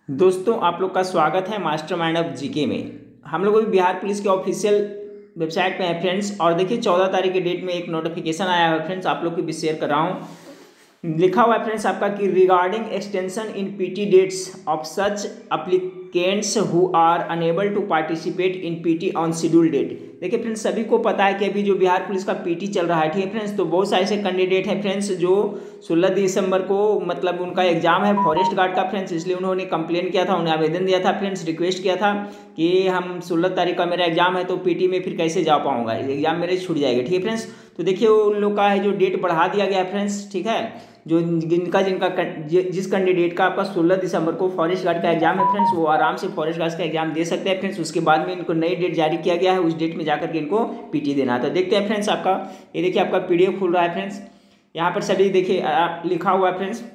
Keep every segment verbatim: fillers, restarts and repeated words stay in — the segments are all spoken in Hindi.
दोस्तों आप लोग का स्वागत है मास्टर माइंड ऑफ जीके में। हम लोग अभी बिहार पुलिस के ऑफिशियल वेबसाइट पे हैं फ्रेंड्स, और देखिए चौदह तारीख के डेट में एक नोटिफिकेशन आया है फ्रेंड्स, आप लोग को भी शेयर कर रहा हूँ। लिखा हुआ है फ्रेंड्स आपका कि regarding extension in PT dates of such applicants who are unable to participate in PT on schedule date. देखिए फ्रेंड्स, सभी को पता है कि अभी जो बिहार पुलिस का पीटी चल रहा है, ठीक है फ्रेंड्स, तो बहुत सारे ऐसे कैंडिडेट हैं फ्रेंड्स जो सोलह दिसंबर को मतलब उनका एग्जाम है फॉरेस्ट गार्ड का फ्रेंड्स, इसलिए उन्होंने कंप्लेन किया था, उन्हें आवेदन दिया था फ्रेंड्स, रिक्वेस्ट किया था कि हम सोलह तारीख का मेरा एग्जाम है तो पीटी में फिर कैसे जा पाऊंगा, एग्जाम मेरे छूट जाएगा। ठीक है फ्रेंड्स, तो देखिए उन लोग का है जो डेट बढ़ा दिया गया है फ्रेंड्स, ठीक है, जो जिनका जिनका जिस कैंडिडेट का आपका सोलह दिसंबर को फॉरेस्ट गार्ड का एग्जाम है फ्रेंड्स, वो आराम से फॉरेस्ट गार्ड का एग्जाम दे सकते हैं फ्रेंड्स। उसके बाद में इनको नई डेट जारी किया गया है, उस डेट में जाकर के इनको पीटी देना है। तो देखते हैं फ्रेंड्स, आपका ये देखिए आपका पीडीएफ खुल रहा है फ्रेंड्स, यहाँ पर सभी देखिए लिखा हुआ है फ्रेंड्स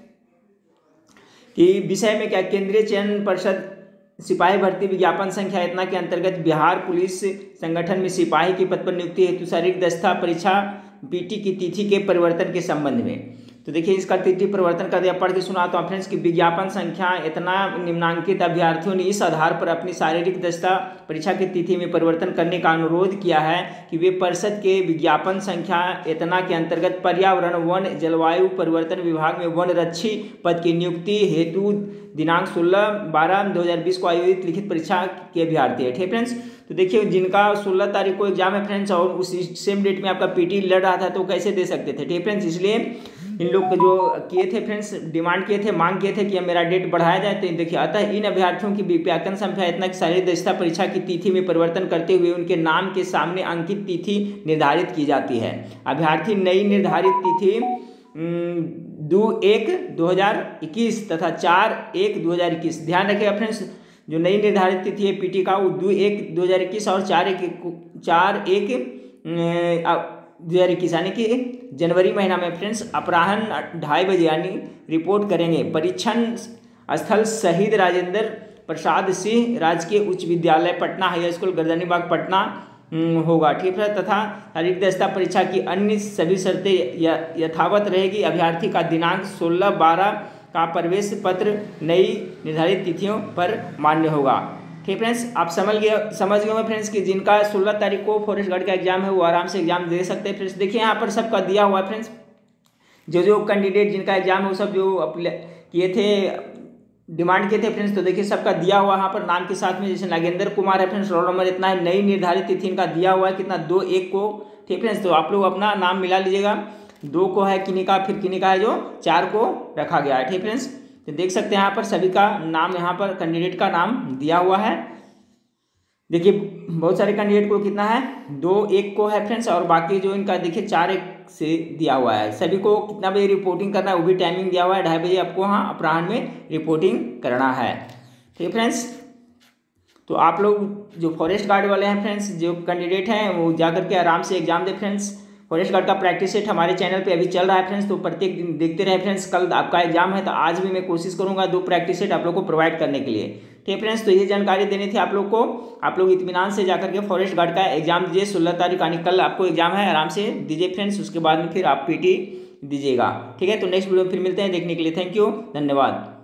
कि विषय में क्या, केंद्रीय चयन परिषद सिपाही भर्ती विज्ञापन संख्या इतना के अंतर्गत बिहार पुलिस संगठन में सिपाही के पद पर नियुक्ति हेतु शारीरिक दक्षता परीक्षा पीटी की तिथि के परिवर्तन के संबंध में। तो देखिए इसका तिथि परिवर्तन कर दिया, पढ़ के सुनाता हूँ फ्रेंड्स कि विज्ञापन संख्या इतना निम्नांकित अभ्यर्थियों ने इस आधार पर अपनी शारीरिक दक्षता परीक्षा की तिथि में परिवर्तन करने का अनुरोध किया है कि वे परिषद के विज्ञापन संख्या इतना के अंतर्गत पर्यावरण वन जलवायु परिवर्तन विभाग में वन रक्षी पद की नियुक्ति हेतु दिनांक सोलह बारह दो हजार बीस को आयोजित लिखित परीक्षा के अभ्यर्थी है। ठीक फ्रेंड्स, तो देखिए जिनका सोलह तारीख को एग्जाम है फ्रेंड्स और उसी सेम डेट में आपका पीटी लड़ रहा था तो कैसे दे सकते थे। ठीक फ्रेंड्स, इसलिए इन लोग जो किए थे फ्रेंड्स, डिमांड किए थे, मांग किए थे कि मेरा डेट बढ़ाया जाए। तो देखिए अतः इन अभ्यर्थियों की विज्ञापन संख्या इतना की शारीरिक दक्षता परीक्षा की तिथि में परिवर्तन करते हुए उनके नाम के सामने अंकित तिथि निर्धारित की जाती है। अभ्यर्थी नई निर्धारित तिथि दो एक दो हजार इक्कीस तथा चार एक दो हजार इक्कीस, ध्यान रखिएगा फ्रेंड्स, जो नई निर्धारित तिथि है पीटी का वो दो एक दो हजार इक्कीस और चार एक चार एक दो हजार इक्कीस यानी कि जनवरी महीना में फ्रेंड्स अपराह्न ढाई बजे यानी रिपोर्ट करेंगे। परीक्षण स्थल शहीद राजेंद्र प्रसाद सिंह राजकीय उच्च विद्यालय पटना हाई स्कूल गर्दनीबाग पटना होगा। ठीक है, तथा शारीरिक दक्षता परीक्षा की अन्य सभी शर्तें यथावत रहेगी। अभ्यर्थी का दिनांक सोलह बारह का प्रवेश पत्र नई निर्धारित तिथियों पर मान्य होगा। ठीक फ्रेंड्स, आप समझ गए समझ गए फ्रेंड्स कि जिनका सोलह तारीख को फॉरेस्ट गार्ड का एग्जाम है वो आराम से एग्जाम दे सकते हैं फ्रेंड्स। देखिए यहाँ पर सबका दिया हुआ है फ्रेंड्स, जो जो कैंडिडेट जिनका एग्जाम है वो सब जो किए थे डिमांड किए थे फ्रेंड्स, तो देखिए सबका दिया हुआ यहाँ पर नाम के साथ में, जैसे नागेंद्र कुमार है फ्रेंड्स, रोल नंबर इतना है, नई निर्धारित तिथि इनका दिया हुआ है कितना, दो एक को। ठीक फ्रेंड्स, तो आप लोग अपना नाम मिला लीजिएगा, दो को है किन्हीं का, फिर किन्हीं का है जो चार को रखा गया है। ठीक फ्रेंड्स, तो देख सकते हैं यहाँ पर सभी का नाम, यहाँ पर कैंडिडेट का नाम दिया हुआ है। देखिए बहुत सारे कैंडिडेट को कितना है, दो एक को है फ्रेंड्स, और बाकी जो इनका देखिए चार एक से दिया हुआ है। सभी को कितना बजे रिपोर्टिंग करना है वो भी टाइमिंग दिया हुआ है, ढाई बजे आपको हाँ अपराह्न में रिपोर्टिंग करना है। ठीक फ्रेंड्स, तो आप लोग जो फॉरेस्ट गार्ड वाले हैं फ्रेंड्स, जो कैंडिडेट हैं वो जाकर के आराम से एग्जाम दे फ्रेंड्स। फॉरेस्ट गार्ड का प्रैक्टिस सेट हमारे चैनल पे अभी चल रहा है फ्रेंड्स, तो प्रत्येक दिन देखते रहे फ्रेंड्स। कल आपका एग्जाम है तो आज भी मैं कोशिश करूंगा दो प्रैक्टिस सेट आप लोग को प्रोवाइड करने के लिए। ठीक फ्रेंड्स, तो ये जानकारी देनी थी आप लोग को। आप लोग इत्मीनान से जाकर के फॉरेस्ट गार्ड का एग्जाम दीजिए, सोलह तारीख यानी कल आपको एग्जाम है, आराम से दीजिए फ्रेंड्स। उसके बाद में फिर आप पीटी दीजिएगा। ठीक है, तो नेक्स्ट वीडियो में फिर मिलते हैं, देखने के लिए थैंक यू, धन्यवाद।